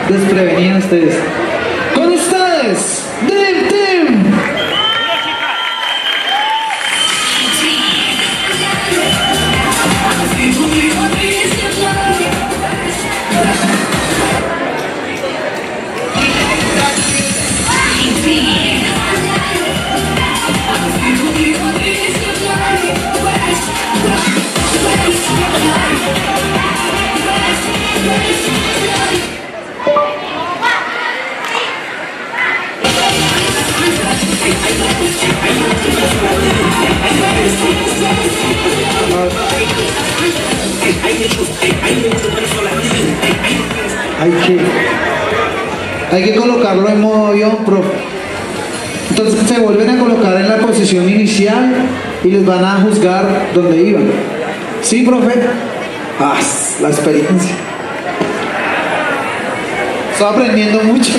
desprevenidos ustedes. Con ustedes, Dream Team. Hay que colocarlo en modo avión, profe. Entonces se vuelven a colocar en la posición inicial y les van a juzgar donde iban. ¿Sí, profe? Ah, la experiencia. Estoy aprendiendo mucho.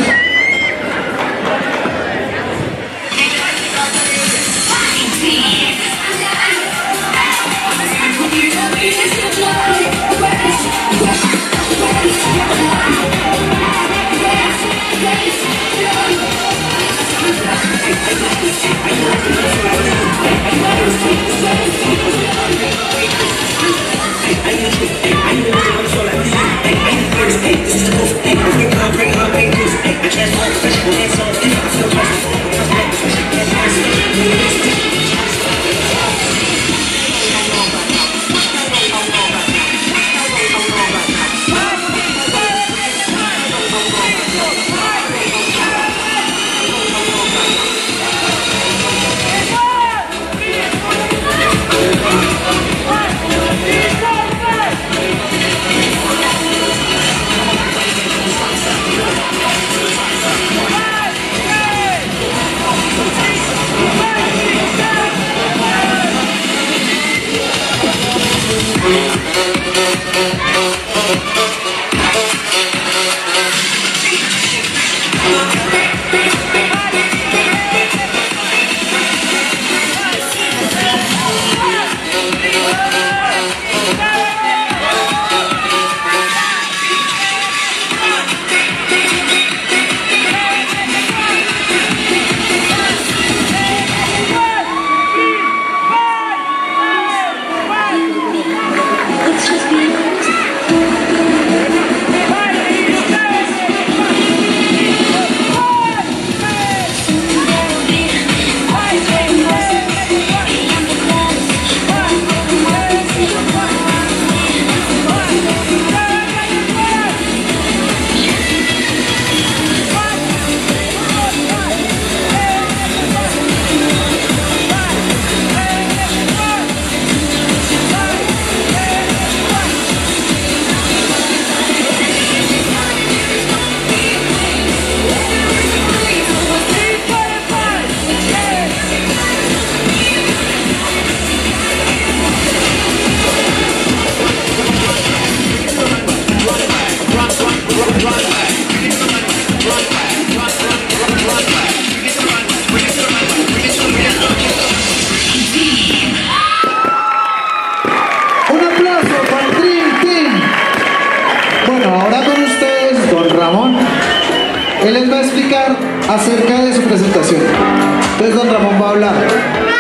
Él les va a explicar acerca de su presentación. Entonces don Ramón va a hablar.